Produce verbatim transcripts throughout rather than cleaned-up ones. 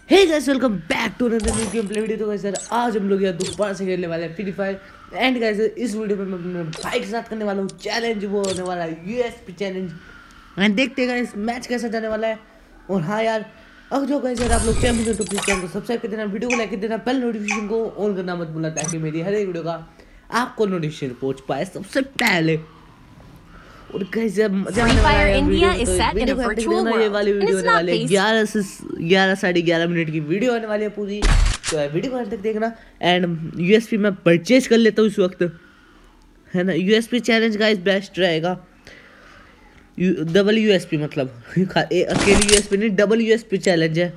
Hey guys, welcome back to another new game play video. तो guys यार आज हम लोग यार दोबारा से खेलने वाले हैं फ्री फायर। एंड गाइस इस वीडियो में मैं अपने भाई के साथ करने वाला हूँ चैलेंज। वो होने वाला है यूएसपी चैलेंज। एंड देखते हैं गाइस मैच कैसा जाने वाला है। और हाँ यार, अब जो गाइस यार आप लोग चैनल में तो प्लीज चैनल को सब्सक्राइब कर देना, वीडियो को लाइक कर देना, बेल नोटिफिकेशन को ऑन करना मत भूलना ताकि मेरी हर एक वीडियो का आपको नोटिफिकेशन पहुंच पाए सबसे पहले। और गाइस यार मजा आने वाला है। India is set in a virtual ये world वाली and वीडियो it's होने not वाली है based ग्यारह से ग्यारह साढ़े ग्यारह मिनट की वीडियो होने वाली है पूरी। तो यार वीडियो को अंत तक देखना। एंड यूएसपी मैं परचेज कर लेता हूँ इस वक्त, है ना। यूएसपी चैलेंज गाइस बेस्ट रहेगा। डबल यूएसपी मतलब अकेली यूएसपी नहीं, डबल यूएसपी चैलेंज है।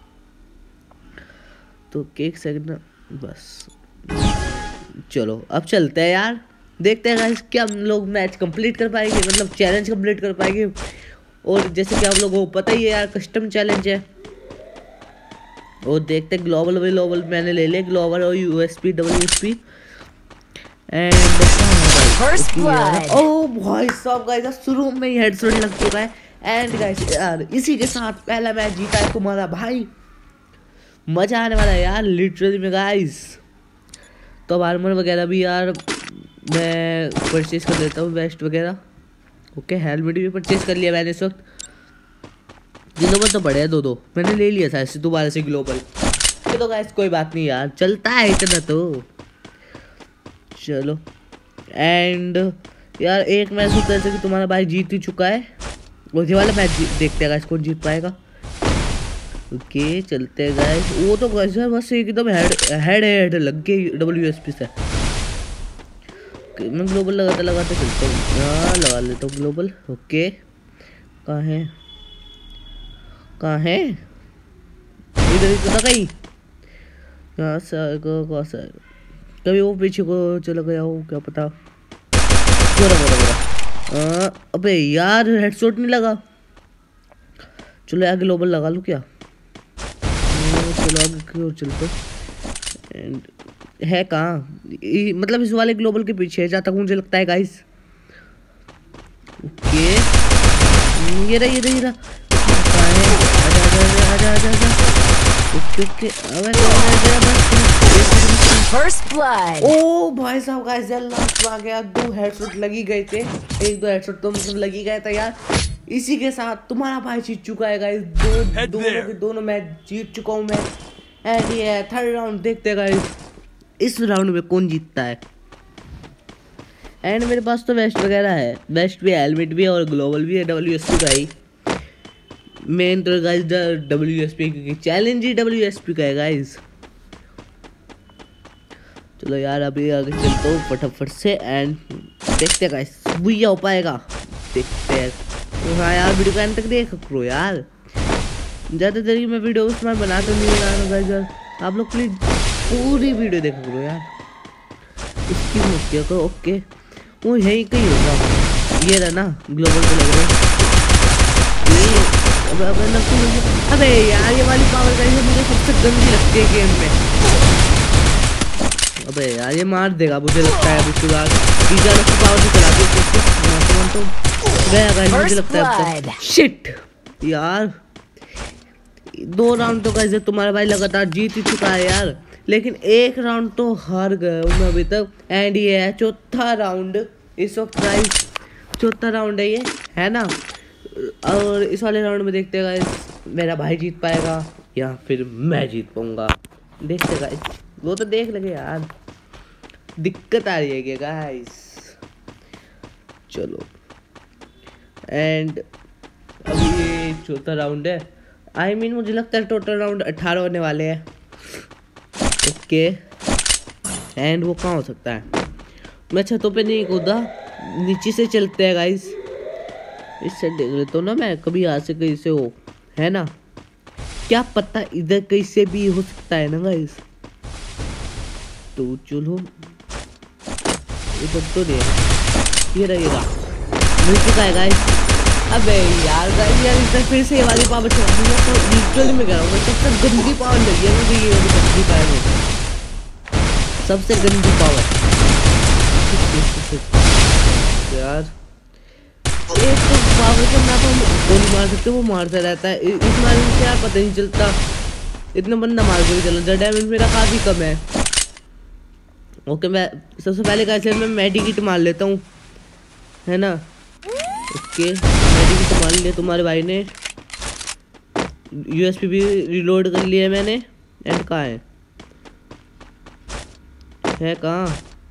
तो एक सेकंड ना, बस चलो अब चलते हैं यार। देखते हैं गाइस क्या हम लोग मैच कंप्लीट कर पाएंगे, मतलब चैलेंज कंप्लीट कर पाएंगे। और जैसे कि आप लोगों को पता ही है यार, कस्टम चैलेंज है। और देखते हैं ग्लोबल ग्लोबल मैंने ले लिया, ग्लोबल और यूएसपी डबल यूएसपी। एंड ओ भाई साहब गाइस शुरू में ही हेडशॉट लग चुका है। एंड गाइस यार इसी के साथ पहला मैच जीता है तुम्हारा भाई। मजा आने वाला है यार लिटरली में गाइस। तो आर्मर वगैरह भी यार मैं परचेज कर देता हूँ, वेस्ट वगैरह। ओके हेलमेट भी परचेज कर लिया मैंने इस वक्त। ग्लोबल तो पड़े हैं दो दो, मैंने ले लिया था ऐसे दोबारा से ग्लोबल। चलो गाइस कोई बात नहीं यार, चलता है इतना तो। चलो एंड यार एक मैच होता है कि तुम्हारा भाई जीत ही चुका है। और ये वाला मैच देखते हैं गाइस कौन जीत पाएगा। ओके चलते हैं गाइस। वो तो गाइस बस एकदम हेड हेड हेड लग गई डब्ल्यू एस पी से। मैं ग्लोबल लगाते लगाते चलता हूँ यार, लगा लेता हूँ ग्लोबल। ओके कहाँ है कहाँ है इधर ही तो था कहीं। यहाँ से आएगा कहाँ से आएगा, कभी वो पीछे को चला गया हो क्या पता। बोरा बोरा बोरा अबे यार हेडशॉट नहीं लगा। चलो यार ग्लोबल लगा लूँ क्या। चलो आगे की ओर चलते। एंड है कहाँ, मतलब इस वाले ग्लोबल के पीछे है जहाँ तक मुझे लगता है गाइस। ओके ये रहा ये रहा ये रहा। आजा आजा आजा आजा आजा। Okay okay First blood. ओ भाई साहब गाइस यार लास्ट में आ गया। दो हेडशॉट लगी गए थे, एक दो हेडशॉट तो मतलब लगी गया था यार। इसी के साथ तुम्हारा भाई जीत चुका है गाइस। दो दोनों के दोनों मैच जीत चुका हूँ मैं। एंड ये थर्ड राउंड देखते हैं गाइस इस राउंड में कौन जीतता है। एंड मेरे पास तो वेस्ट वगैरह है, वेस्ट भी है, हेलमेट भी है और ग्लोबल भी है डब्ल्यू एस पी का ही। मेन तो गाइस डब्ल्यू एस पी क्योंकि चैलेंज ही डब्ल्यू एस पी का है गाइस। चलो यार अभी आगे चलता हूँ फटाफट से। एंड देखते हैं गाइस भैया हो पाएगा, देखते हैं। हाँ यार वीडियो का अंत तक देख करो यार। ज़्यादा देर की मैं वीडियो उसमें बनाता नहीं रहा गाइस यार, आप लोग प्लीज पूरी वीडियो देखा करो यार। इसकी मुझे को ओके वो यहीं कहीं होगा। ये रहा ना ग्लोबल पे लग रहा है। अबे अबे लगती अबे यार ये वाली पावर गाइस मुझे सबसे गंदी लगती है गेम में। अबे यार ये मार देगा मुझे लगता है। उसके बाद तीजा लोग की पावर भी चला दी तो गया गाइस मुझे लगता है। शिट यार दो राउंड तो गाइस तुम्हारा भाई लगातार जीत ही चुका है यार, लेकिन एक राउंड तो हार गया हूँ मैं अभी तक। एंड ये है चौथा राउंड इस वक्त गाइस, चौथा राउंड है ये, है ना। और इस वाले राउंड में देखते हैं गाइस मेरा भाई जीत पाएगा या फिर मैं जीत पाऊंगा। देखते गाइस, वो तो देख लगे यार। दिक्कत आ रही है क्या गाइस। चलो एंड अभी ये चौथा राउंड है। आई I मीन mean, मुझे लगता है टोटल राउंड अठारह होने वाले हैं। ओके एंड वो कहाँ हो सकता है। मैं छतों पे नहीं कूदा, नीचे से चलते हैं गाइस। इस साइड देख लेता हूँ ना मैं, कभी यहाँ से कहीं से हो, है ना। क्या पता इधर कहीं से भी हो सकता है ना गाइस। तो चलो इधर तो नहीं, ये रहेगा मिल चुका है गाइस। अबे यार गाइस यार इधर फिर से ये वाली पावर चला दी है। तो लिटरली में कह रहा हूँ मैं सबसे गंदी पावर लगी है मुझे ये वाली गंदी पावर, सबसे गंदी पावर यार। एक तो पावर के ना तो गोली मार सकते, वो मारता रहता है। इस मारने से यार पता नहीं चलता इतना बंदा मार के भी चलो, द डैमेज मेरा काफी कम है। ओके मैं सबसे पहले कैसे मैं मेडिकिट मार लेता हूँ, है ना। ओके मेडिकिट मार लिया तुम्हारे भाई ने, यूएसपी भी रिलोड कर लिया मैंने। एंड कहाँ है है कहाँ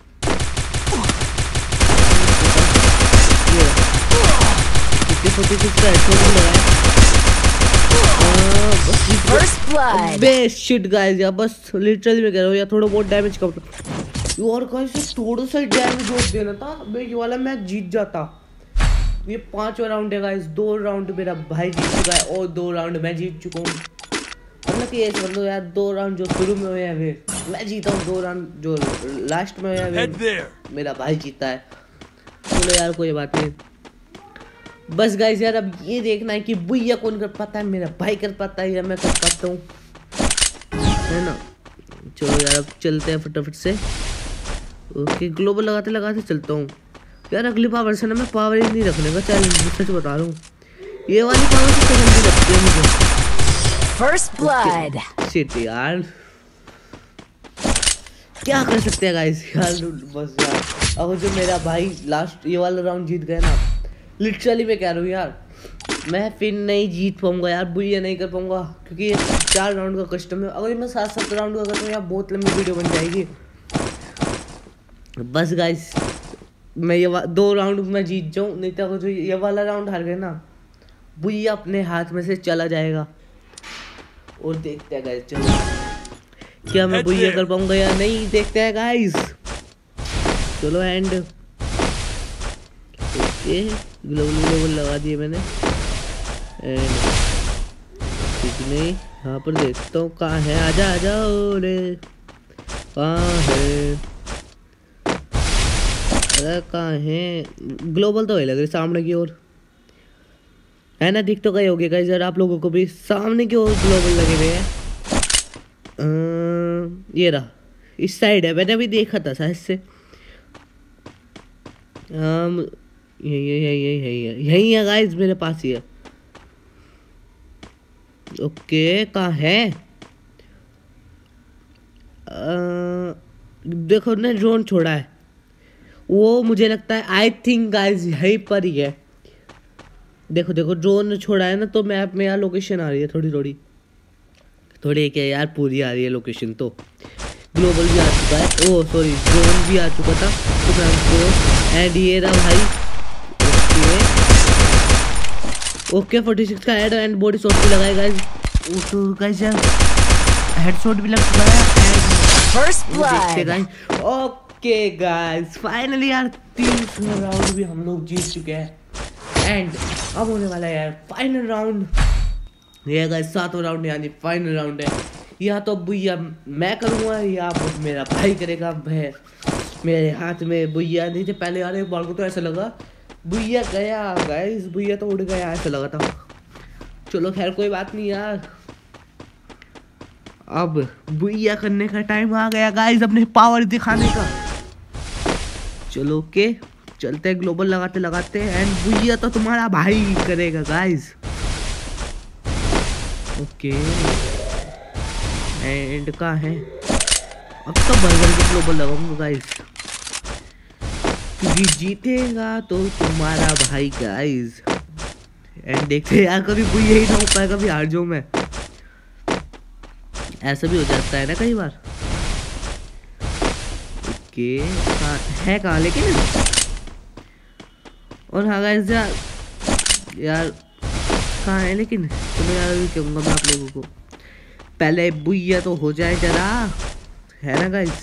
शिट गाइस यार, बस लिटरली मैं कह रहा हूँ यार थोड़ा बहुत डैमेज कम और गाइस थोड़ा सा डैमेज और देना था, मैं ये वाला मैच जीत जाता। ये पांचवा राउंड है गाइस, दो राउंड मेरा भाई जीत चुका है और दो राउंड मैं जीत चुका हूँ। मतलब कि ये समझ लो यार, दो राउंड जो शुरू में हुए हैं मैं जीता हूँ, दो राउंड जो लास्ट में हुए हैं मेरा भाई जीता है। चलो यार कोई बात नहीं। बस गाइस यार अब ये देखना है कि बुइया कौन कर पाता है, मेरा भाई कर पाता है या मैं कर पाता हूँ, है ना। चलो यार अब चलते हैं फटाफट से। ओके ग्लोबल लगाते लगाते चलता हूँ यार। अगली पावर से ना मैं पावर ही नहीं रखने का चैलेंज, सच बता रहा हूँ। ये वाली पावर सबसे गंदी लगती है मुझे। First blood. शिट यार क्या कर सकते हैं गाइस यार, बस यार अब जो मेरा भाई लास्ट ये वाला राउंड जीत गया ना, लिटरली मैं कह रहा हूँ यार मैं फिर नहीं जीत पाऊंगा यार, बुइया नहीं कर पाऊंगा, क्योंकि ये चार राउंड का कस्टम है। अगर मैं सात सात राउंड का करता हूँ यार बहुत लंबी वीडियो बन जाएगी। बस गाइस मैं ये दो राउंड में जीत जाऊँ, नहीं तो जो ये वाला राउंड हार गए ना, बुइया अपने हाथ में से चला जाएगा। और देखते हैं गाइस चलो क्या मैं बुइया कर पाऊंगा या नहीं, देखते हैं गाइस। चलो एंड ओके ग्लोबल ग्लोबल लगा दिए मैंने। एंड ठीक नहीं यहाँ पर देखता हूँ कहाँ है, आजा आजा रे कहाँ है, अरे कहाँ है। ग्लोबल तो वही लग रही सामने की ओर, है ना। दिख तो गए होगे गाइस यार आप लोगों को भी, सामने की ओर ग्लोबल लगे हुए हैं। ये रहा इस साइड है, मैंने अभी देखा था शायद से। um, यही यही यही यही यही है गाइस, मेरे पास ही है। ओके कहाँ है, आ, देखो ना ड्रोन छोड़ा है, वो मुझे लगता है आई थिंक गाइस यहीं पर ही है। देखो देखो ड्रोन छोड़ा है ना, तो मैप में यार लोकेशन आ रही है थोड़ी थोड़ी थोड़ी क्या यार पूरी आ रही है लोकेशन। तो ग्लोबल भी आ चुका है, ओह सॉरी ड्रोन भी आ चुका था तो मैं हमको एंड ये रहा भाई। ओके ओके फोर्टी सिक्स का हेड एंड बॉडी शॉट भी लगाया गाइस, तो गाइस यार हेडशॉट भी लग चुका है। First blood. Okay guys finally यार तीन राउंड भी हम लोग जीत चुके हैं एंड अब होने वाला है यार फाइनल राउंड। ये गाइस सातवां राउंड यानी फाइनल राउंड है। या तो बुइया मैं करूँगा या मेरा भाई करेगा। भाई मेरे हाथ में बुइया नहीं थे पहले यार, एक बार को तो ऐसा लगा बुइया गया गाइस, बुइया तो उड़ गया ऐसा लगा था। चलो खैर कोई बात नहीं यार, अब बुइया करने का टाइम आ गया गाइस, अपने पावर दिखाने का। चलो ओके चलते हैं ग्लोबल लगाते लगाते एंड बुइया तो तुम्हारा भाई करेगा गाइस। ओके एंड कहाँ है, अब तो बर्गर की ग्लोबल लगाऊंगा गाइस, क्योंकि जीतेगा तो तुम्हारा भाई गाइस। एंड देखते यार कभी बुइया ही ना हो पाए, कभी हार जाऊं मैं, ऐसा भी हो जाता है ना कई बार। ओके हाँ है कहाँ लेकिन, और हाँ गाइस यार यार कहाँ है लेकिन, चलो यार अभी कहूँगा मैं आप लोगों को, पहले बुइया तो हो जाए जरा, है ना गाइस।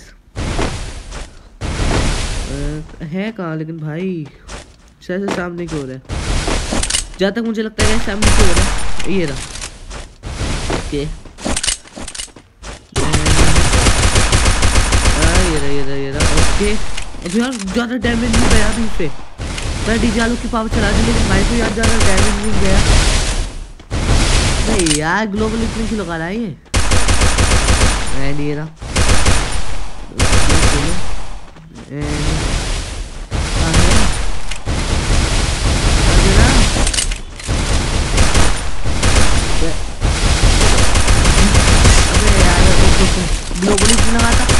है कहाँ लेकिन भाई, शायद सामने की ओर है जहाँ तक मुझे लगता है, सामने की ओर है। ये रहा ओके ये रहा ये रहा ये रहा ओके। यार ज़्यादा डैमेज नहीं गया अभी पे, मैं डीजालो की पावर चला दी लेकिन भाई को यार ज़्यादा डैमेज नहीं गया। नहीं यार ग्लोबल इतनी सी लगा रहा है ये, एंड ये रहा ग्लोबली लगा था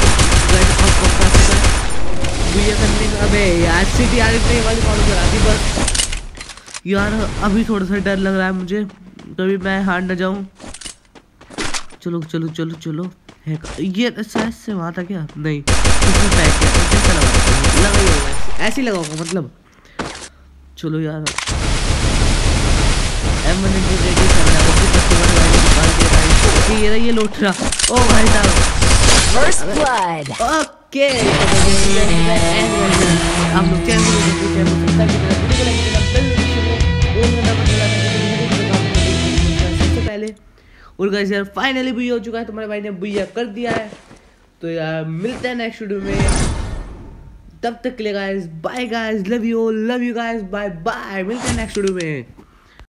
भैया करने का। अबे यार सिटी आ रही वाली कौन करा दी बस यार। अभी थोड़ा सा डर लग रहा है मुझे, कभी मैं हार न जाऊं। चलो चलो चलो चलो है ये शायद से वहाँ था क्या? नहीं इसमें पैक किया था, कैसा लगा लगा ही होगा, ऐसे ही लगाऊंगा मतलब। चलो यार एम वन रेडी करना है। ये ये लौट रहा। ओ भाई साहब First blood. ओके हम लोग चैनल को सब्सक्राइब सबसे पहले। और गाइस यार फाइनली भी हो चुका है, तुम्हारे भाई ने बुया कर दिया है। तो यार मिलते हैं नेक्स्ट वीडियो में, तब तक के लिए guys bye guys, love you love you guys, bye bye, मिलते हैं नेक्स्ट वीडियो में।